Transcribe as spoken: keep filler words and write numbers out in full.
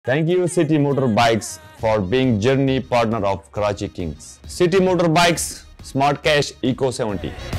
Thank you City Motorbikes for being journey partner of Karachi Kings. City Motorbikes Smart Cash Eco seventy.